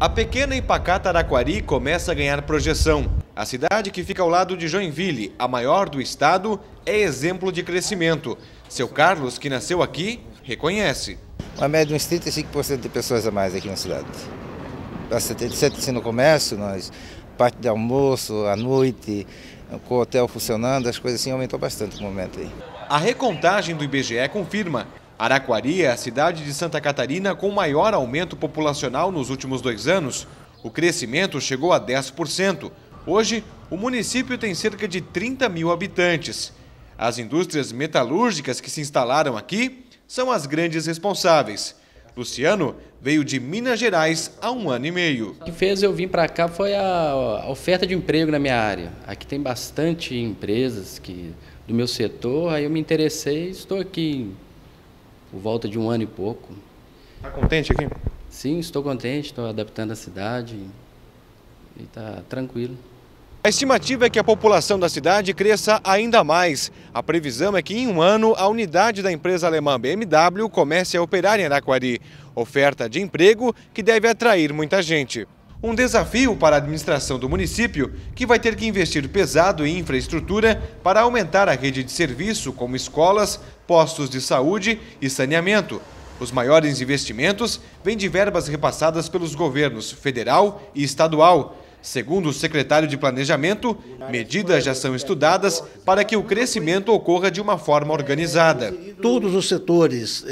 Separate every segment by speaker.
Speaker 1: A pequena e pacata Araquari começa a ganhar projeção. A cidade, que fica ao lado de Joinville, a maior do estado, é exemplo de crescimento. Seu Carlos, que nasceu aqui, reconhece.
Speaker 2: Uma média de uns 35% de pessoas a mais aqui na cidade. Para 77% no comércio, nós, parte de almoço, à noite, com o hotel funcionando, as coisas assim aumentou bastante no momento aí.
Speaker 1: A recontagem do IBGE confirma. Araquari é a cidade de Santa Catarina com maior aumento populacional nos últimos 2 anos. O crescimento chegou a 10%. Hoje, o município tem cerca de 30 mil habitantes. As indústrias metalúrgicas que se instalaram aqui são as grandes responsáveis. Luciano veio de Minas Gerais há 1 ano e meio.
Speaker 3: O que fez eu vir para cá foi a oferta de emprego na minha área. Aqui tem bastante empresas do meu setor, aí eu me interessei e estou aqui por volta de 1 ano e pouco.
Speaker 1: Está contente aqui?
Speaker 3: Sim, estou contente, estou adaptando a cidade e está tranquilo.
Speaker 1: A estimativa é que a população da cidade cresça ainda mais. A previsão é que em 1 ano a unidade da empresa alemã BMW comece a operar em Araquari. Oferta de emprego que deve atrair muita gente. Um desafio para a administração do município, que vai ter que investir pesado em infraestrutura para aumentar a rede de serviço, como escolas, postos de saúde e saneamento. Os maiores investimentos vêm de verbas repassadas pelos governos federal e estadual. Segundo o secretário de Planejamento, medidas já são estudadas para que o crescimento ocorra de uma forma organizada.
Speaker 4: Todos os setores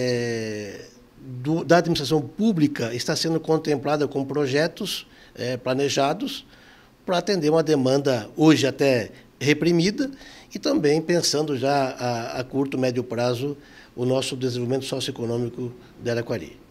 Speaker 4: da administração pública está sendo contemplada com projetos planejados para atender uma demanda hoje até reprimida e também pensando já a curto, médio prazo o nosso desenvolvimento socioeconômico de Araquari.